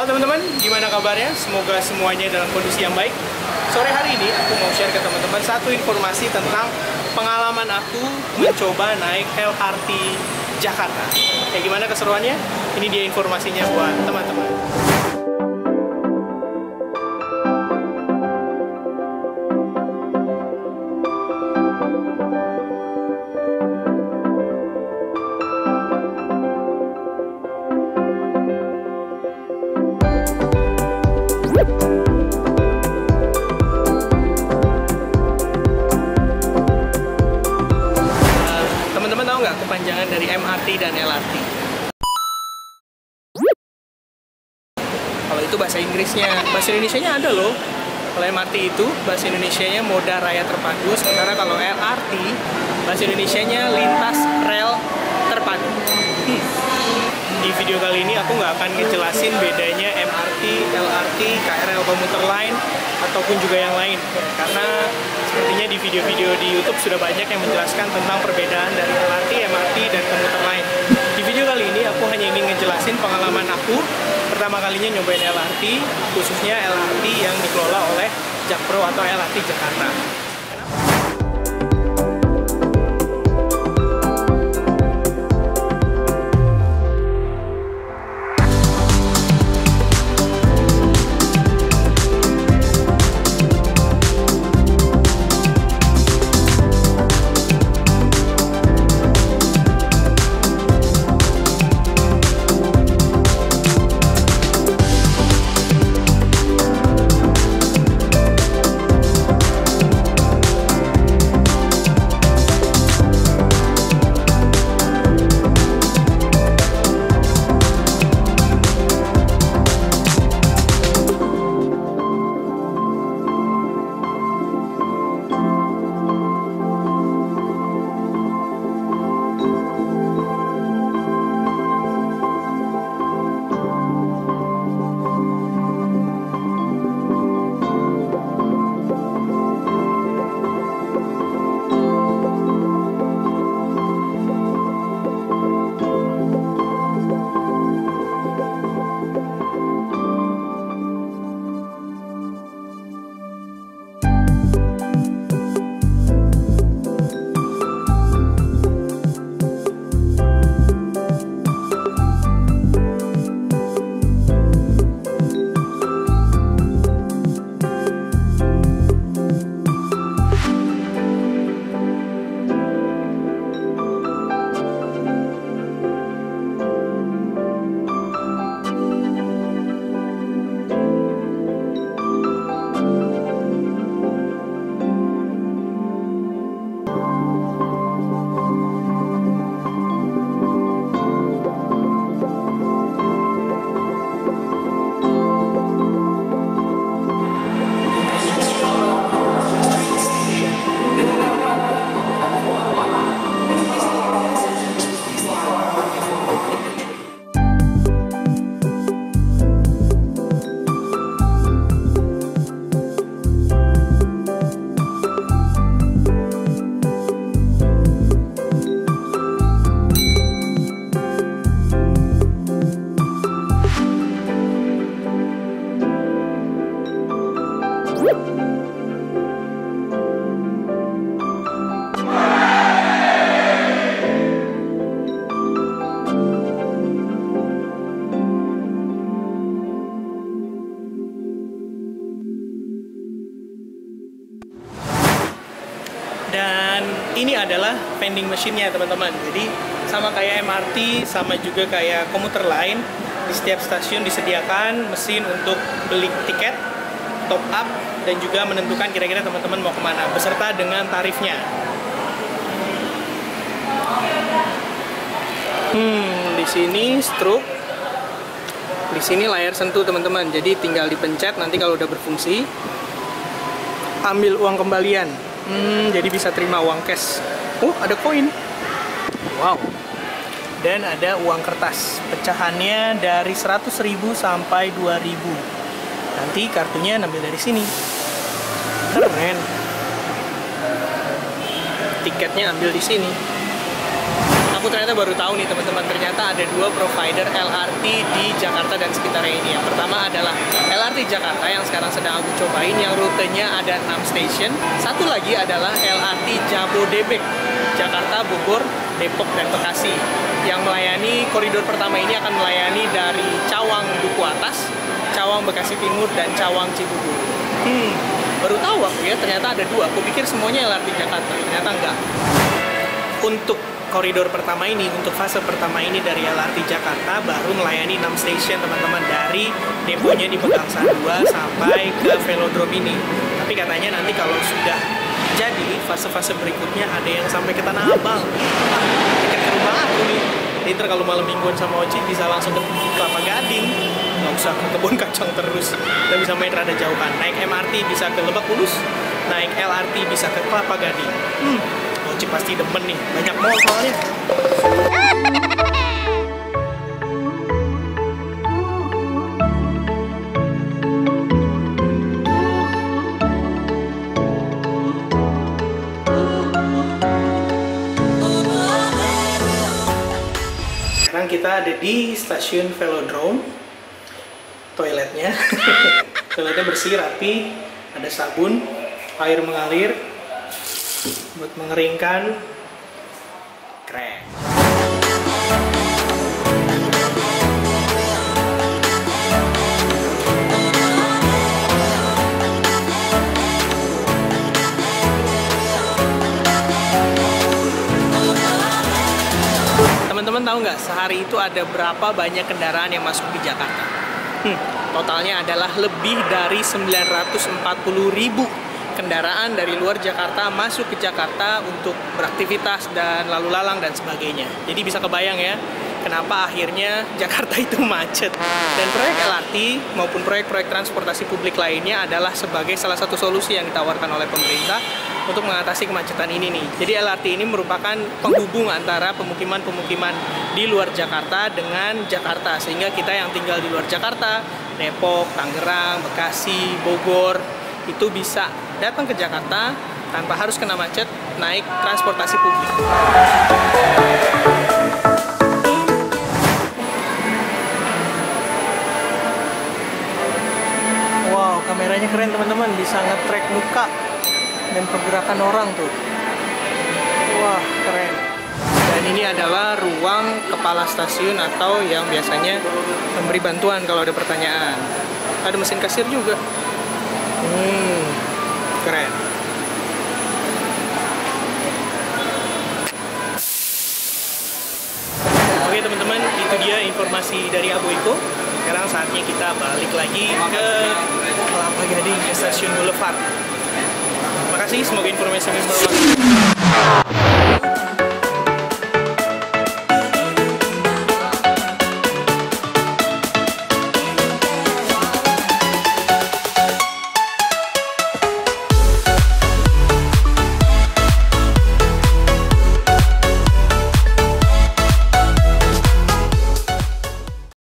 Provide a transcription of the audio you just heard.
Halo teman-teman, gimana kabarnya? Semoga semuanya dalam kondisi yang baik. Sore hari ini aku mau share ke teman-teman satu informasi tentang pengalaman aku mencoba naik LRT Jakarta. Kayak gimana keseruannya? Ini dia informasinya buat teman-teman. Kepanjangan dari MRT dan LRT. Kalau itu bahasa Inggrisnya, bahasa Indonesianya ada loh. Kalau MRT itu bahasa Indonesianya Moda Raya Terpadu, sementara kalau LRT bahasa Indonesianya Lintas Rel Terpadu. Di video kali ini aku nggak akan ngejelasin bedanya MRT, LRT, KRL komuter lain ataupun juga yang lain, karena sepertinya di video-video di YouTube sudah banyak yang menjelaskan tentang perbedaan dari LRT, MRT, dan komuter lain. Di video kali ini aku hanya ingin ngejelasin pengalaman aku pertama kalinya nyobain LRT, khususnya LRT yang dikelola oleh Jakpro atau LRT Jakarta. Dan ini adalah vending machine-nya teman-teman. Jadi sama kayak MRT, sama juga kayak komuter lain, di setiap stasiun disediakan mesin untuk beli tiket, top up, dan juga menentukan kira-kira teman-teman mau kemana, beserta dengan tarifnya. Di sini stroke, di sini layar sentuh teman-teman. Jadi tinggal dipencet, nanti kalau udah berfungsi, ambil uang kembalian. Jadi bisa terima uang cash. Ada koin. Wow. Dan ada uang kertas. Pecahannya dari 100.000 sampai 2.000. Nanti kartunya ambil dari sini. Keren. Tiketnya ambil di sini. Aku ternyata baru tahu nih teman-teman, ternyata ada 2 provider LRT di Jakarta dan sekitarnya ini. Yang pertama adalah LRT Jakarta yang sekarang sedang aku cobain, yang rutenya ada 6 stasiun. Satu lagi adalah LRT Jabodebek, Jakarta, Bogor, Depok, dan Bekasi. Yang melayani koridor pertama ini akan melayani dari Cawang Duku Atas, Cawang Bekasi Timur, dan Cawang Cibubur. Baru tahu aku ya, ternyata ada 2. Aku pikir semuanya LRT Jakarta, ternyata enggak. Untuk koridor pertama ini, untuk fase pertama ini dari LRT Jakarta baru melayani 6 stasiun teman-teman, dari deponya di Pegangsan 2 sampai ke Velodrome ini. Tapi katanya nanti kalau sudah jadi fase-fase berikutnya ada yang sampai ke Tanah Abang. Dekat ke rumah aku nih. Jadi kalau malam mingguan sama Oci bisa langsung ke Kelapa Gading, nggak usah ke Kebun Kacang terus. Kita bisa main rada jauhan. Naik MRT bisa ke Lebak Bulus, naik LRT bisa ke Kelapa Gading. Oci pasti demen nih, banyak mall soalnya. Sekarang kita ada di stasiun Velodrome. Toiletnya toiletnya bersih, rapi, ada sabun, air mengalir buat mengeringkan. Keren. Teman-teman tahu nggak, sehari itu ada berapa banyak kendaraan yang masuk di Jakarta? Totalnya adalah lebih dari 940.000 kendaraan dari luar Jakarta masuk ke Jakarta untuk beraktivitas dan lalu lalang dan sebagainya. Jadi bisa kebayang ya, kenapa akhirnya Jakarta itu macet. Dan proyek LRT maupun proyek-proyek transportasi publik lainnya adalah sebagai salah satu solusi yang ditawarkan oleh pemerintah untuk mengatasi kemacetan ini nih. Jadi LRT ini merupakan penghubung antara pemukiman-pemukiman di luar Jakarta dengan Jakarta, sehingga kita yang tinggal di luar Jakarta, Depok, Tangerang, Bekasi, Bogor, itu bisa datang ke Jakarta tanpa harus kena macet naik transportasi publik. Wow, kameranya keren teman-teman, bisa nge-track muka dan pergerakan orang tuh. Wah, keren. Dan ini adalah ruang kepala stasiun atau yang biasanya memberi bantuan kalau ada pertanyaan. Ada mesin kasir juga. Keren. Oke teman-teman, itu dia informasi dari Abu Iko. Sekarang saatnya kita balik lagi ke Kelapa Gading, ke stasiun Boulevard. Terima kasih, semoga informasi ini bermanfaat.